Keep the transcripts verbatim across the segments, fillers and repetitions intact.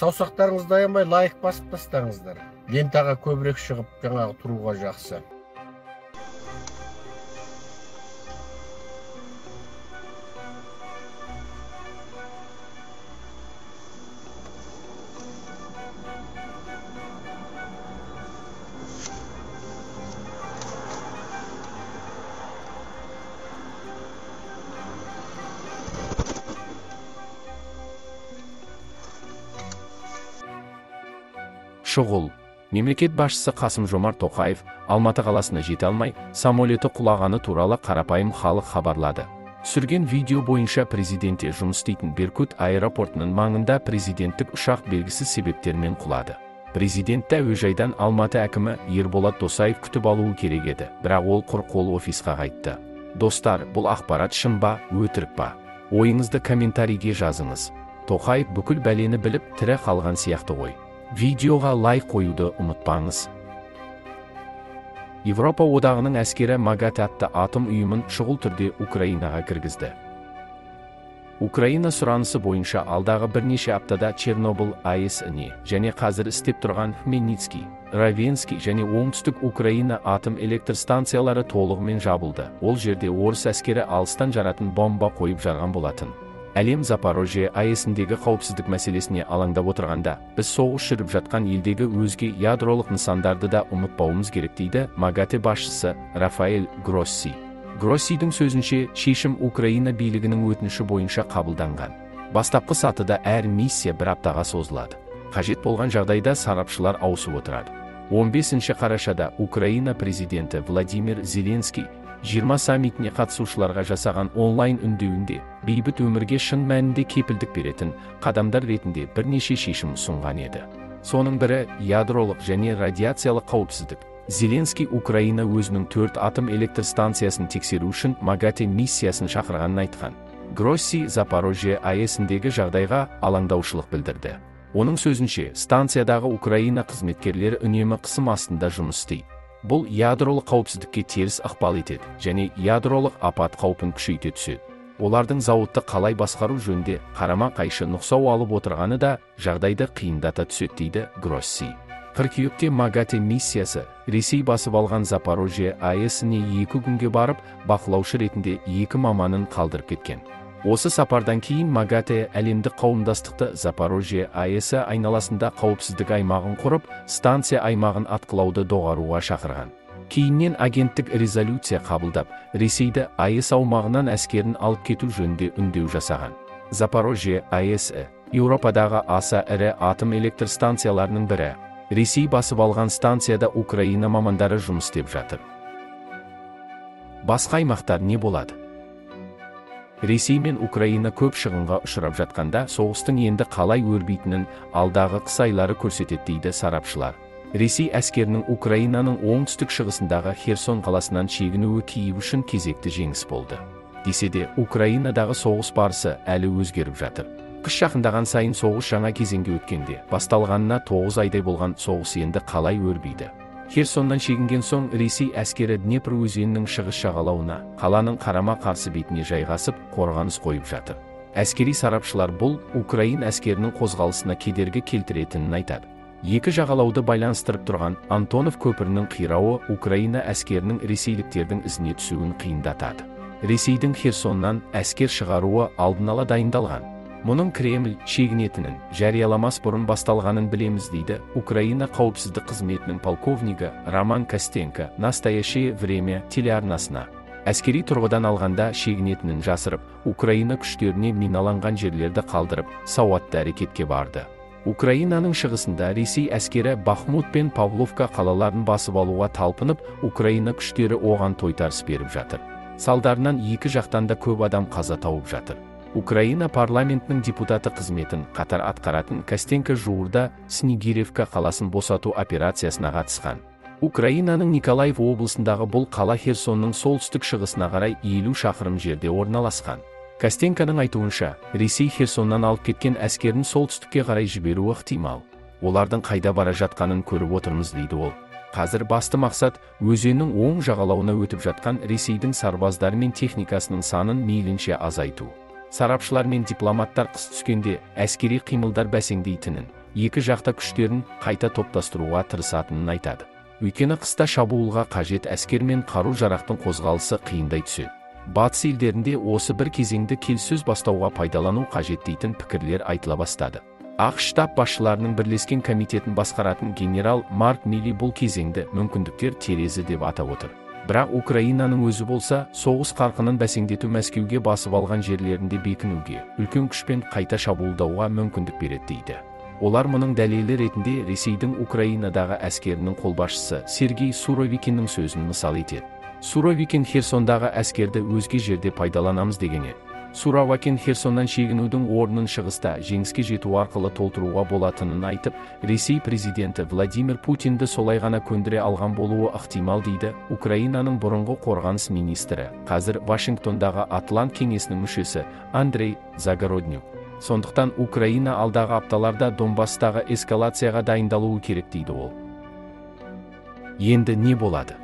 Саусақтарыңызды аямай лайк басып тастаңыздар. Лентаға көбірек шығып жаңағы тұруға жақсы. Шұғыл. Мемлекет басшысы Қасым-Жомарт Тоқаев Алматы қаласына жете алмай, самолеті құлағаны туралы қарапайым халық хабарлады. Түсірген видео бойынша президентте жұмыс істейтін Беркут аэропортының маңында президенттік ұшақ белгісіз себептермен құлады. Президентті әуежайдан Алматы әкімі Ерболат Досаев күтіп алуы керек еді, бірақ ол құр қол офисқа қайтты. Достар, бұл ақпарат шын ба, өтірік па? Ойыңызды комментарийге жазыңыз. Тоқаев бүкіл бәлені біліп тірі қалған сияқты ғой. Видеоға лайк қоюды ұмытпаңыз. Европа одағының әскері МАГАТЭ атты атом ұйымын шұғыл түрде Украинаға кіргізді. Украина сұранысы бойынша алдағы бірнеше аптада Чернобыль АЭС-іне және қазір істеп тұрған Хмельницкий, Равенский және оңтүстік Украина атом электр станциялары толығымен жабылды. Ол жерде орыс әскері алыстан жаратын бомба қойып жарған болатын. Әлем Запорожье АЭС-індегі қауіпсіздік мәселесіне алаңдап отырғанда, біз соғыс жүріп жатқан елдегі өзге ядролық нысандарды да ұмытпауымыз керек дейді МАГАТЭ басшысы Рафаэль Гросси. Гроссидің сөзінше, шешім Украина билігінің өтініші бойынша қабылданған. Бастапқы сатыда әр миссия бір аптаға созылады. Қажет болған жағдайда сарапшылар ауысып отырады. он бесінші қарашада Украина президенті Владимир Зеленский жиырма саммитіне қатысушыларға жасаған онлайн үндеуінде бейбіт өмірге шын мәнінде кепілдік беретін қадамдар ретінде бірнеше шешім ұсынған еді. Соның бірі ядролық және радиациялық қауіпсіздік. Зеленский Украина өзінің төрт атом электр станциясын тексеру үшін МАГАТЭ миссиясын шақырғанын айтқан. Гросси Запорожье АЭС-індегі жағдайға алаңдаушылық білдірді. Оның сөзінше, станциядағы Украина қызметкерлері үнемі қысым астында жұмыс істейді. Бұл ядролық қауіпсіздікке теріс ықпал етеді және ядролық апат қаупін күшейте түседі. Олардың зауытты қалай басқару жөнінде қарама-қайшы нұсқау алып отырғаны да жағдайды қиындата түседі дейді Гросси. Қыркүйекте МАГАТЭ миссиясы Ресей басып алған Запорожье АЭС-іне екі күнге барып, бақылаушы ретінде екі маманын қалдырып кеткен. Осы сапардан кейін МАГАТЭ әлемдік қауымдастықты Запорожье АЭС айналасында қауіпсіздік аймағын құрып, станция аймағын атқылауды доғаруға шақырған. Кейіннен агенттік резолюция қабылдап, Ресейді АЭС аумағынан әскерін алып кету жөнінде үндеу жасаған. Запорожье АЭС Еуропадағы аса ірі атом электр станцияларының бірі. Ресей басып алған станцияда Украина мамандары жұмыс істеп жатыр. Басқа аймақтар не болады? Ресей мен Украина көп шығынға ұшырап жатқанда, соғыстың енді қалай өрбейтінін алдағы қыс айлары көрсетеді дейді сарапшылар. Ресей әскерінің Украинаның оңтүстік шығысындағы Херсон қаласынан шегінуі Киев үшін кезекті жеңіс болды. Десе де, Украинадағы соғыс барысы әлі өзгеріп жатыр. Қыс жақындаған сайын соғыс жаңа кезеңге өткенде, басталғанына тоғыз айдай болған соғыс енді қалай өрбейді? Херсоннан шегінген соң Ресей әскері Днепр өзенінің шығыс жағалауына, қаланың қарама-қарсы бетіне жайғасып, қорғаныс қойып жатыр. Әскери сарапшылар бұл Украин әскерінің қозғалысына кедергі келтіретінін айтады. Екі жағалауды байланыстырып тұрған Антонов көпірінің қирауы Украина әскерінің ресейліктердің ізіне түсуін қиындатады. Ресейдің Херсоннан әскер шығаруы алдын ала дайындалған. Мұның Кремль шегінетінін жарияламас бұрын басталғанын білеміз дейді Украина қауіпсіздік қызметінің полковнигі Роман Костенко «Настоящее время» телеарнасына. Әскери тұрғыдан алғанда шегінетінін жасырып, Украина күштеріне миналанған жерлерді қалдырып, сауатты әрекетке барды. Украинаның шығысында Ресей әскері Бахмут пен Павловка қалаларын басып алуға талпынып, Украина күштері оған тойтарыс беріп жатыр. Салдарынан екі жақтан да көп адам қаза тауып жатыр. Украина парламентінің депутаты қызметін қатар атқаратын Костенко жуырда Снегиревка қаласын босату операциясына қатысқан. Украинаның Николаев облысындағы бұл қала Херсонның солтүстік шығысына қарай елу шақырым жерде орналасқан. Костенконың айтуынша, Ресей Херсоннан алып кеткен әскерін солтүстікке қарай жіберуі ықтимал. Олардың қайда бара жатқанын көріп отырмыз дейді ол. Қазір басты мақсат өзеннің оң жағалауына өтіп жатқан Ресейдің сарбаздары мен техникасының санын мейлінше азайту. Сарапшылар мен дипломаттар қыс түскенде әскери қимылдар бәсеңдейтінін, екі жақта күштерін қайта топтастыруға тырысатынын айтады. Өйткені қыста шабуылға қажет әскер мен қару-жарақтың қозғалысы қиындай түседі. Батыс елдерінде осы бір кезеңді келіссөз бастауға пайдалану қажет дейтін пікірлер айтыла бастады. ақш штаб басшыларының бірлескен комитетін басқаратын генерал Марк Милли бұл кезеңді мүмкіндіктер терезі деп атап отыр. Бірақ Украинаның өзі болса, соғыс қарқынын бәсеңдету Мәскеуге басып алған жерлерінде бекінуге, үлкен күшпен қайта шабуылдауға мүмкіндік береді дейді. Олар мұның дәлелі ретінде Ресейдің Украинадағы әскерінің қолбасшысы Сергей Суровикиннің сөзін мысал етеді. Суровикин Херсондағы әскерді өзге жерде пайдаланамыз дегені. Суровикин Херсоннан шегінудің орнын шығыста жеңіске жету арқылы толтыруға болатынын айтып, Ресей президенті Владимир Путинді солай ғана көндіре алған болуы ықтимал дейді. Украинаның бұрынғы қорғаныс министрі, қазір Вашингтондағы Атлант кеңесінің мүшесі Андрей Загороднюк. Сондықтан Украина алдағы апталарда Донбасстағы эскалацияға дайындалуы керек дейді ол. Енді не болады?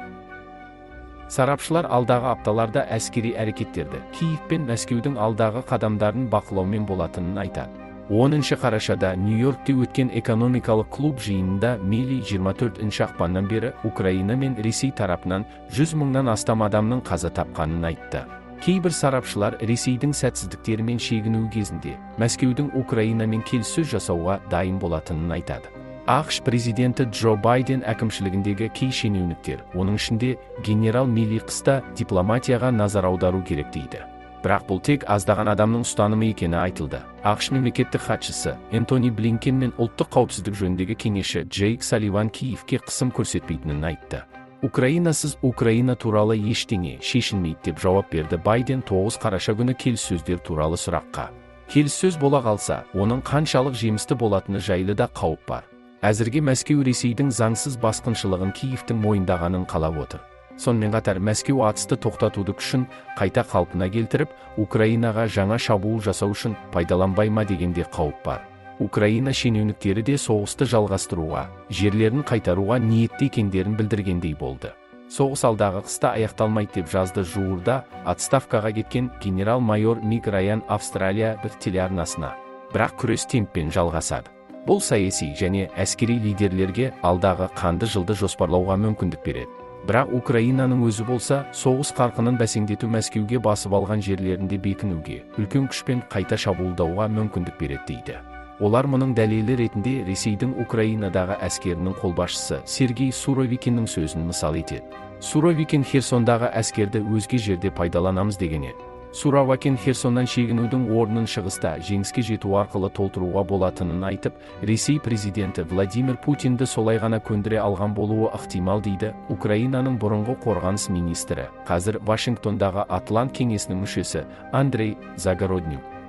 Сарапшылар алдағы апталарда әскери әрекеттерді Киев пен Мәскеудің алдағы қадамдарын бақылаумен болатынын айтады. оныншы қарашада Нью-Йоркте өткен экономикалық клуб жиынында Милли жиырма төртінші ақпаннан бері Украина мен Ресей тарапынан жүз мыңнан астам адамның қаза тапқанын айтты. Кейбір сарапшылар Ресейдің сәтсіздіктері мен шегінуі кезінде Мәскеудің Украинамен келіссөз жасауға дайын болатынын айтады. ақш президенті Джо Байден әкімшілігіндегі кей шенеуніктер, оның ішінде генерал Милли қыста дипломатияға назар аудару керек дейді. Бірақ бұл тек аздаған адамның ұстанымы екені айтылды. ақш мемлекеттік хатшысы Энтони Блинкен мен ұлттық қауіпсіздік жөніндегі кеңесші Джейк Салливан Киевке қысым көрсетпейтінін айтты. Украинасыз Украина туралы ештеңе шешілмейді деп жауап берді Байден тоғыз қараша күні келіссөздер туралы сұраққа. Келіссөз бола қалса, оның қаншалық жемісті болатыны жайлы да қауіп бар. Әзірге Мәскеу Ресейдің заңсыз басқыншылығын Киевтің мойындағанын қалап отыр. Сонымен қатар Мәскеу атысты тоқтатуды күшін қайта қалпына келтіріп, Украинаға жаңа шабуыл жасау үшін пайдаланбай ма дегенде қауіп бар. Украина шенеуніктері де соғысты жалғастыруға, жерлерін қайтаруға ниетті екендерін білдіргендей болды. Соғыс алдағы қыста аяқталмайды деп жазды жуырда отставкаға кеткен генерал-майор Мик Райан Австралия бір телеарнасына. Бірақ күрес темппен жалғасады. Бұл саяси және әскери лидерлерге алдағы қанды жылды жоспарлауға мүмкіндік береді. Бірақ Украинаның өзі болса, соғыс қарқынын бәсеңдету Мәскеуге басып алған жерлерінде бекінуге, үлкен күшпен қайта шабуылдауға мүмкіндік береді дейді. Олар мұның дәлелі ретінде Ресейдің Украинадағы әскерінің қолбасшысы Сергей Суровикиннің сөзін мысал етеді. Суровикин Херсондағы әскерді өзге жерде пайдаланамыз дегені. Суровикин Херсоннан шегінудің орнын шығыста жеңіске жету арқылы толтыруға болатынын айтып, Ресей президенті Владимир Путинді солай ғана көндіре алған болуы ықтимал дейді. Украинаның бұрынғы қорғаныс министрі, қазір Вашингтондағы Атлант кеңесінің мүшесі Андрей Загороднюк.